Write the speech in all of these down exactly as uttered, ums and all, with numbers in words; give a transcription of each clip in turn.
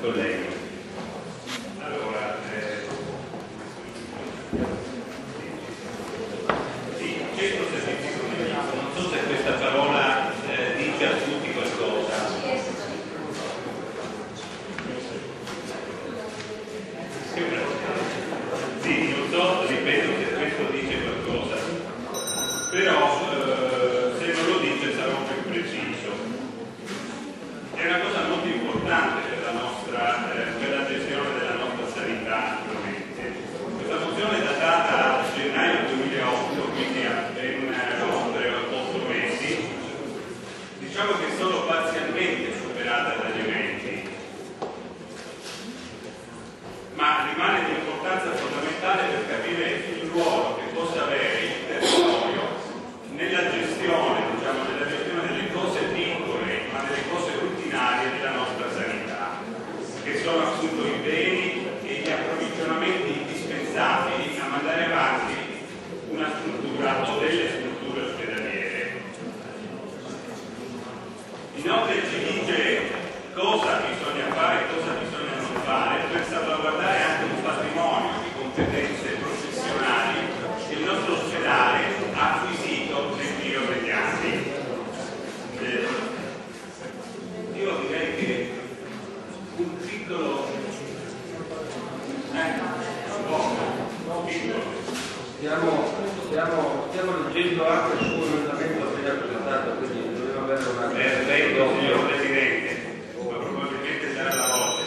colleghi. Allora, eh, sì, centro servizi condivisi. Non so se questa parola eh, dice a tutti qualcosa. Sì, non so, ripeto, se questo dice qualcosa, però eh, se non lo dice sarò più preciso. È una cosa molto importante per la nostra, eh, per la gestione della nostra sanità, naturalmente. Questa mozione è datata a gennaio duemilaotto, quindi a ben oltre otto mesi. Diciamo che è solo parzialmente superata dagli eventi, ma rimane di importanza fondamentale per capire il ruolo che possa avere il territorio nella gestione, diciamo, nella gestione delle cose piccole, ma delle cose rutinarie della nostra sanità, che sono appunto i beni e gli approvvigionamenti indispensabili a mandare avanti una struttura o delle strutture ospedaliere. Inoltre ci dice cosa bisogna fare e cosa bisogna non fare per salvaguardare anche un patrimonio di competenze professionali che il nostro ospedale ha acquisito nel giro degli anni. Eh, io direi che un piccolo eh, un piccolo Stiamo, stiamo, stiamo leggendo anche il suo emendamento appena presentato, quindi dobbiamo avere una... Perfetto, signor Presidente, ma probabilmente sarà la voce.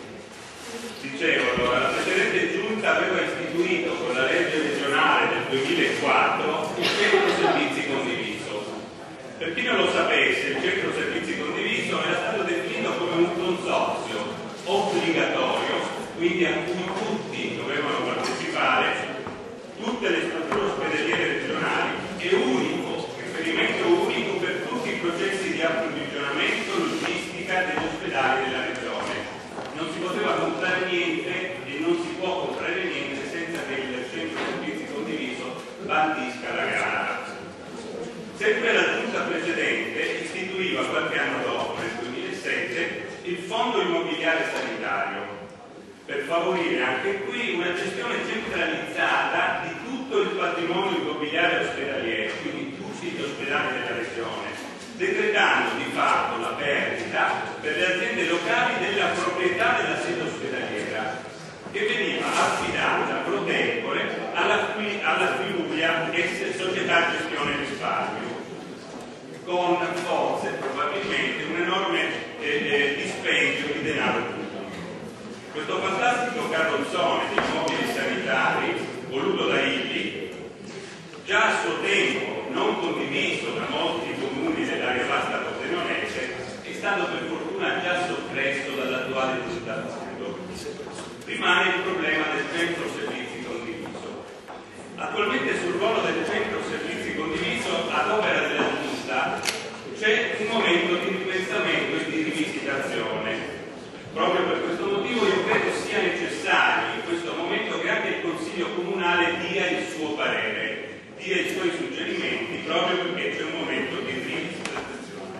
Dicevo, allora, la precedente giunta aveva istituito con la legge regionale del duemilaquattro il centro servizi condiviso. Per chi non lo sapesse, il centro servizi condiviso era stato definito come un consorzio obbligatorio, quindi a cui tutti dovevano partecipare, tutte le strutture ospedaliere regionali, e unico, riferimento unico per tutti i processi di approvvigionamento, logistica degli ospedali della regione. Non si poteva comprare niente e non si può comprare niente senza che il centro servizi condiviso bandisca la gara. Sempre la giunta precedente istituiva qualche anno dopo, nel duemilasette, il fondo immobiliare sanitario, per favorire anche qui una gestione centralizzata di tutto il patrimonio immobiliare ospedaliero, quindi tutti gli ospedali della regione, decretando di fatto la perdita per le aziende locali della proprietà della sede ospedaliera, che veniva affidata pro tempore alla, alla Friulia Società Gestione Risparmio, con forse probabilmente un enorme eh, eh, dispendio di denaro pubblico. Questo fantastico carrozzone di immobili sanitari, voluto da I L I, già a suo tempo non condiviso da molti comuni dell'area vasta pordenonese, è stato per fortuna già soppresso dall'attuale giunta fondo. Rimane il problema del centro servizi condiviso. Attualmente sul ruolo del centro servizi condiviso ad opera della giunta c'è un momento di ripensamento e di rivisitazione. Proprio per questo motivo io credo sia necessario in questo momento che anche il Consiglio Comunale dia il suo parere, dia i suoi suggerimenti, proprio perché c'è un momento di rivisitazione.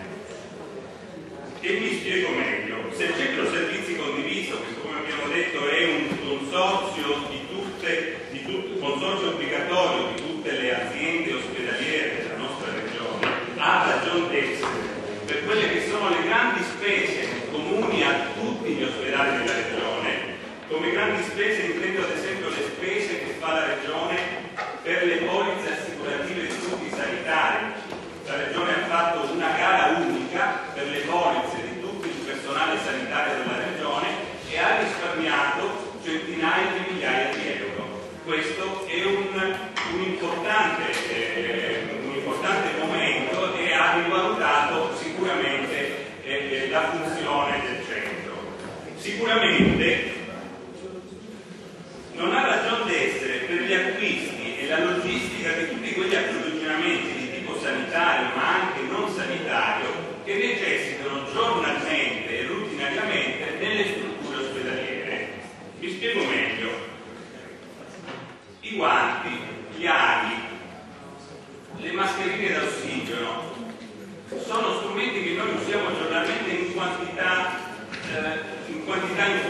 E mi spiego meglio. Se il centro servizi condiviso, che come abbiamo detto è un consorzio di tutte, di tutte, consorzio obbligatorio di tutte le aziende ospedaliere della nostra regione, ha ragione d'essere per quelle che sono le grandi spese comuni a tutti gli ospedali della regione. Come grandi spese intendo ad esempio le spese che fa la regione per le polizze assicurative di tutti i sanitari. La regione ha fatto una gara unica per le polizze di tutto il personale sanitario della regione e ha risparmiato centinaia di migliaia di euro. Questo è un, un, importante, eh, un importante momento e ha rivalutato sicuramente eh, la funzione del centro. Sicuramente non ha ragione d'essere per gli acquisti e la logistica di tutti quegli approvvigionamenti di tipo sanitario ma anche non sanitario che necessitano giornalmente e rutinariamente nelle strutture ospedaliere. Mi spiego meglio. I guanti, gli ali, le mascherine da ossigeno sono strumenti che noi usiamo giornalmente in quantità, eh, in quantità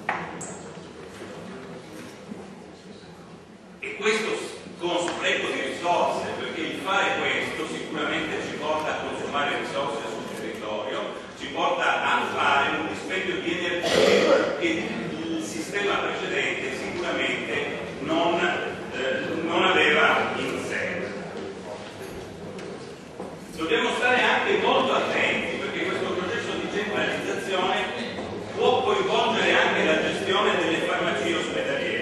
E questo con spreco di risorse, perché il fare questo sicuramente ci porta a consumare risorse sul territorio, ci porta a fare un dispendio di energie che il sistema precedente sicuramente non, eh, non aveva in sé. Dobbiamo stare anche molto attenti, perché questo processo di centralizzazione può coinvolgere anche la gestione delle farmacie ospedaliere.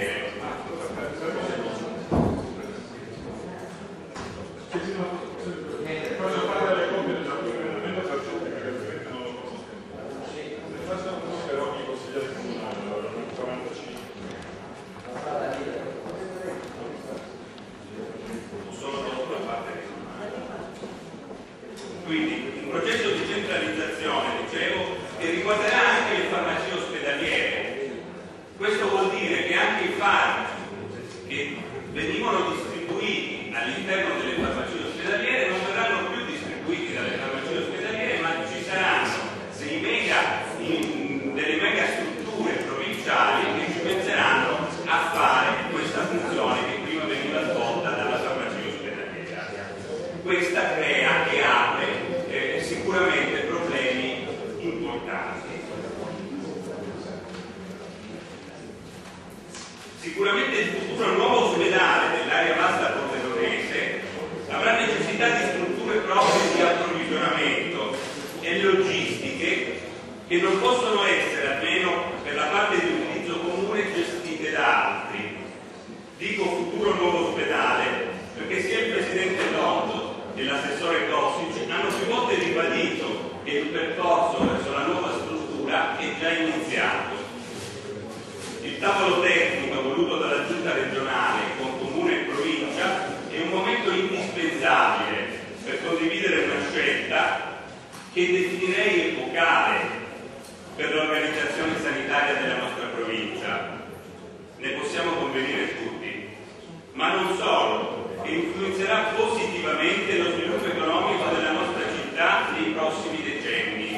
Cosa fare delle copie dell'emendamento facente che ovviamente non lo conosco. Ne facciano uno per ogni consigliere comunale, allora quarantacinque. Solo dopo la parte regionale. Quindi un processo di centralizzazione, dicevo, che riguarderà anche le farmacie ospedaliere. Questo vuol dire che anche i farmaci che venivano distribuiti all'interno delle farmacie ospedaliere non verranno più distribuiti dalle farmacie ospedaliere, ma ci saranno dei mega, in, delle mega strutture provinciali che ci penseranno a fare questa funzione che prima veniva svolta dalla farmacia ospedaliera. Questa crea e apre eh, sicuramente problemi importanti. Sicuramente il futuro nuovo ospedale dell'area vasta pordenonese avrà necessità di strutture proprie di approvvigionamento e logistiche che non possono essere, almeno per la parte di utilizzo comune, gestite da altri. Dico futuro nuovo ospedale perché sia il Presidente Longo e l'assessore Cossici hanno più volte ribadito che il percorso verso la nuova struttura è già iniziato. Il tavolo tecnico voluto dalla Giunta regionale con Comune e Provincia è un momento indispensabile per condividere una scelta che definirei epocale per l'organizzazione sanitaria della nostra provincia. Ne possiamo convenire tutti, ma non solo, che influenzerà positivamente lo sviluppo economico della nostra città nei prossimi decenni.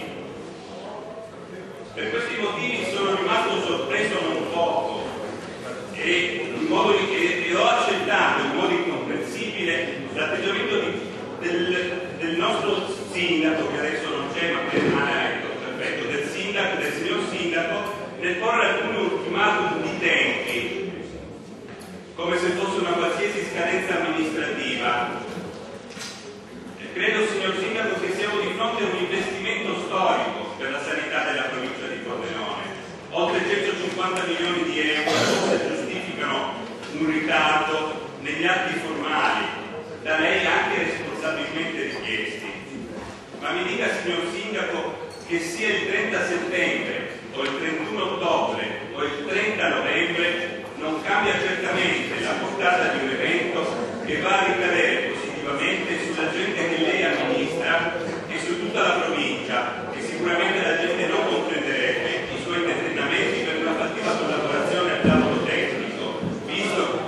Per questi motivi sono rimasto sorpreso non poco e, in modo che, e ho accettato in modo incomprensibile l'atteggiamento del, del nostro sindaco, che adesso non c'è ma che rimane, ecco, perfetto, del sindaco, del signor sindaco, nel porre alcuni ultimatum di tempi, come se fosse una qualsiasi scadenza amministrativa. E credo, signor sindaco, che siamo di fronte a un investimento storico per la sanità della provincia di Pordenone. Oltre centocinquanta milioni di euro forse giustificano un ritardo negli atti formali, da lei anche responsabilmente richiesti. Ma mi dica, signor sindaco, che sia il trenta settembre o il trentuno ottobre o il trenta novembre non cambia certamente la portata di un evento che va a ricadere positivamente sulla gente che lei amministra e su tutta la provincia, che sicuramente la gente non comprenderebbe i suoi tentennamenti per una fattiva collaborazione al tavolo tecnico, visto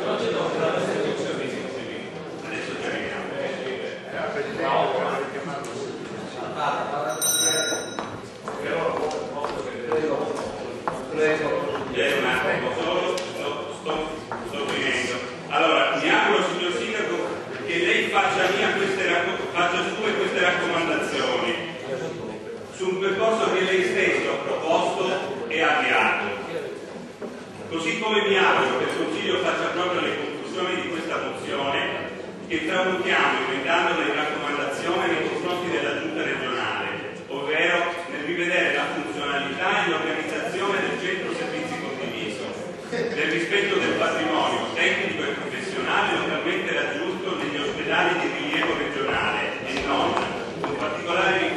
adesso ci arriviamo. C'è un attimo solo, sto, sto, sto finendo. Allora, mi auguro, signor sindaco, che lei faccia mia queste, faccia sue queste raccomandazioni su un percorso che lei stesso ha proposto e avviato. Così come mi auguro che il Consiglio faccia proprio le conclusioni di questa mozione, che tramutiamo emendando le raccomandazioni nei confronti della Giunta regionale, ovvero nel rivedere la funzionalità e l'organizzazione del centro servizi condiviso, nel rispetto del patrimonio tecnico e professionale localmente raggiunto negli ospedali di rilievo regionale e non, con particolare